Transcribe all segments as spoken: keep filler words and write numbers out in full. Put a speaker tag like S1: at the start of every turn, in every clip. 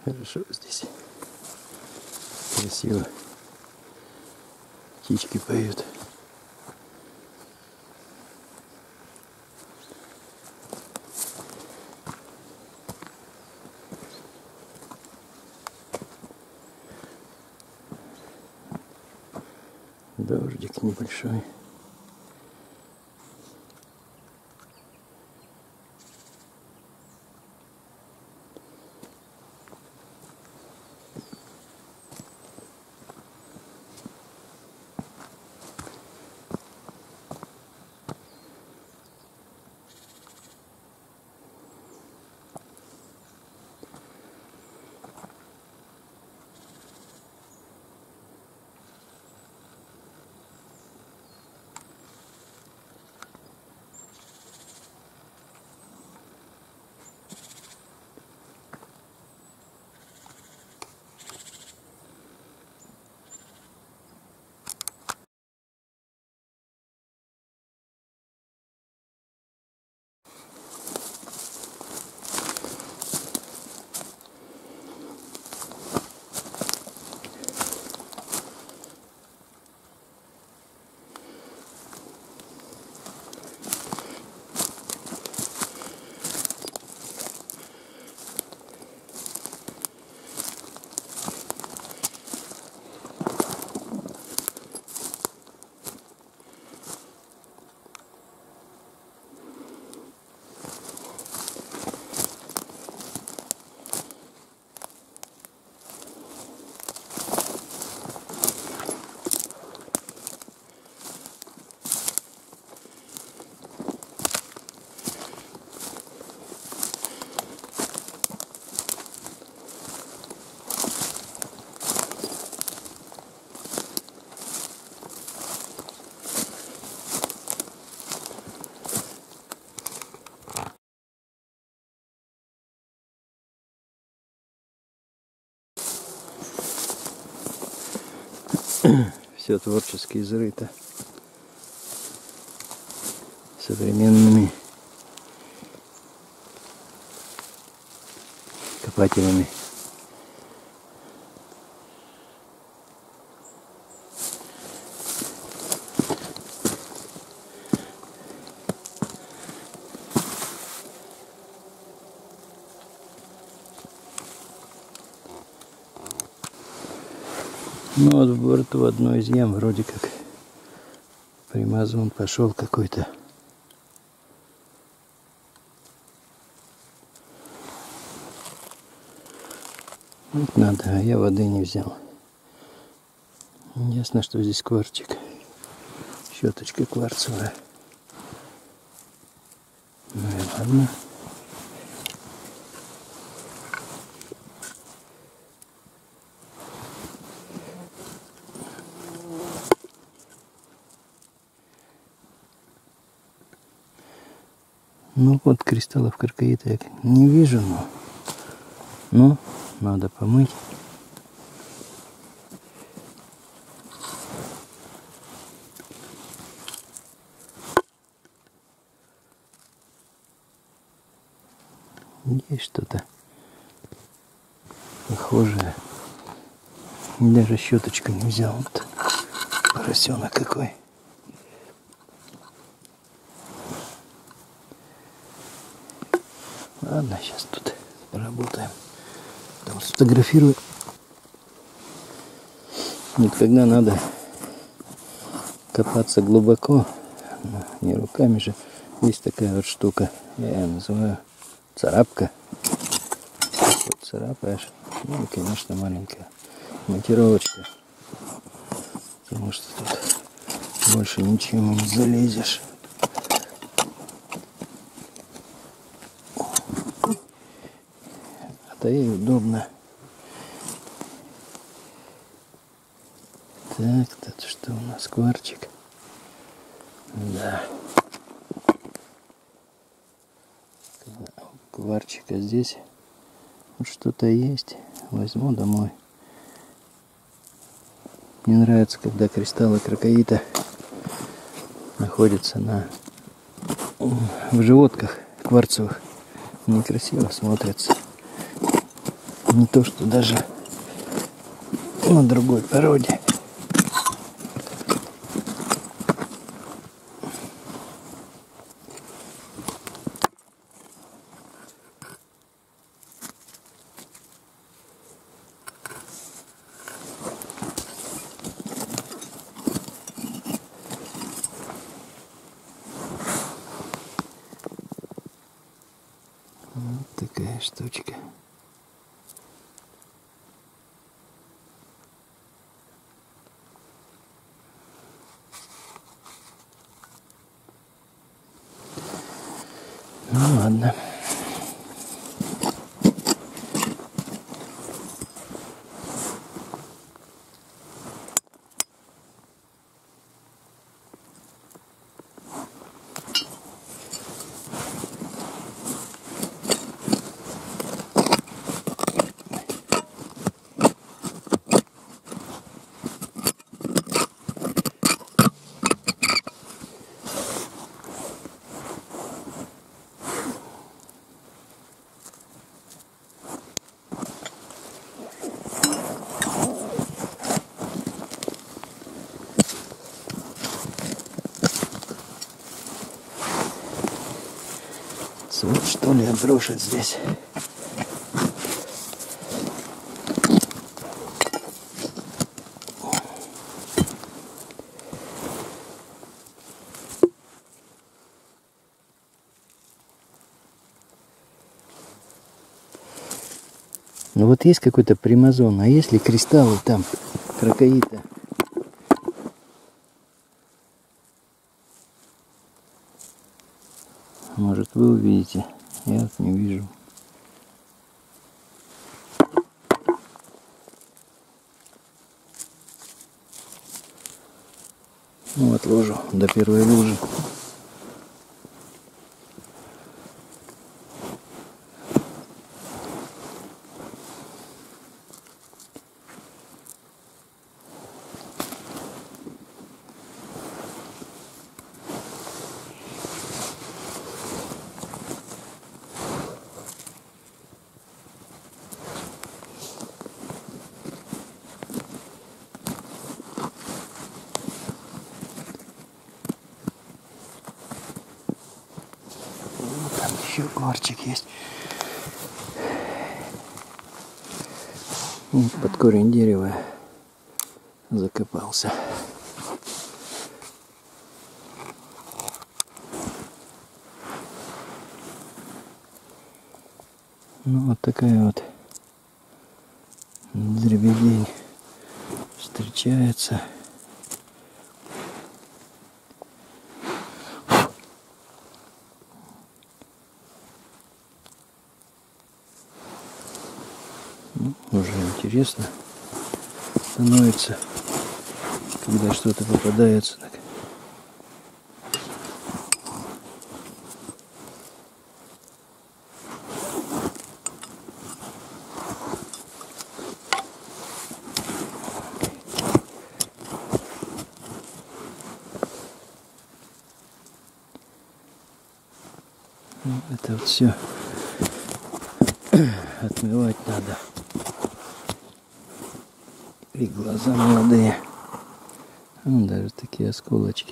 S1: Хорошо здесь. Красиво. Птички поют. Дождик небольшой. Все творчески изрыто современными копателями. Ну вот в борту одной из ям вроде как примазан пошел какой-то. Вот надо, а я воды не взял. Ясно, что здесь кварчик. Щеточка кварцевая. Ну и ладно. Ну вот кристаллов кракоита я не вижу, но, но надо помыть. Есть что-то похожее. Даже щеточку не взял. Вот поросенок какой. Ладно, сейчас тут поработаем. Там сфотографирую. Вот когда надо копаться глубоко, не руками же, есть такая вот штука, я ее называю царапка. Вот царапаешь, ну и, конечно, маленькая монтировочка, потому что тут больше ничего не залезешь. А ей удобно. Так, тут что у нас, кварчик? Да. Кварчика здесь вот что-то есть. Возьму домой. Мне нравится, когда кристаллы кракоита находятся на в животках кварцевых. Они красиво смотрятся. Не то, что даже на другой породе. Вот такая штучка. Ну ладно. Вот что ли обрушит здесь. Ну вот есть какой-то примазон, а есть ли кристаллы там крокоита? Может, вы увидите. Я вот не вижу. Ну вот лужу, до первой лужи. Еще горчик есть. И под корень дерева закопался. Ну вот такая вот дребедень встречается. Ну, уже интересно становится, когда что-то попадается. Так. Ну, это вот все отмывать надо. И глаза молодые. Ну, даже такие осколочки.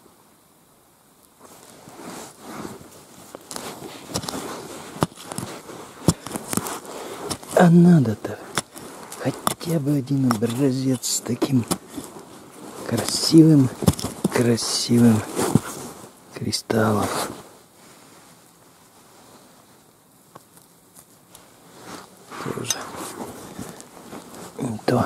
S1: А надо-то хотя бы один образец с таким красивым, красивым кристаллом. Тоже не то.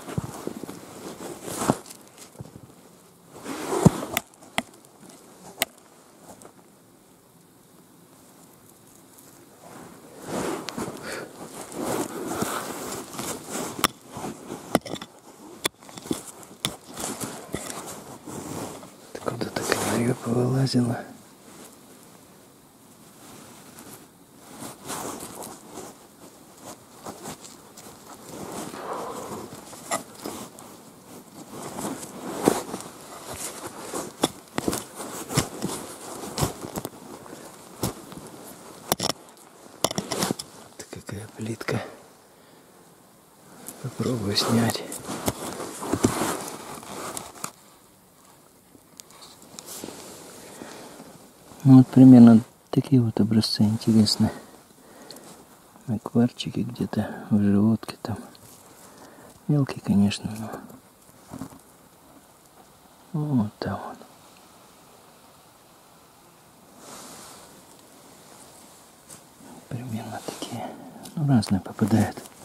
S1: Куда-то комарье повылазило. Это какая плитка Попробую снять. Ну вот примерно такие вот образцы интересные. Акварчики где-то в животке там. Мелкий, конечно, но вот там вот. Примерно такие. Ну, разные попадают.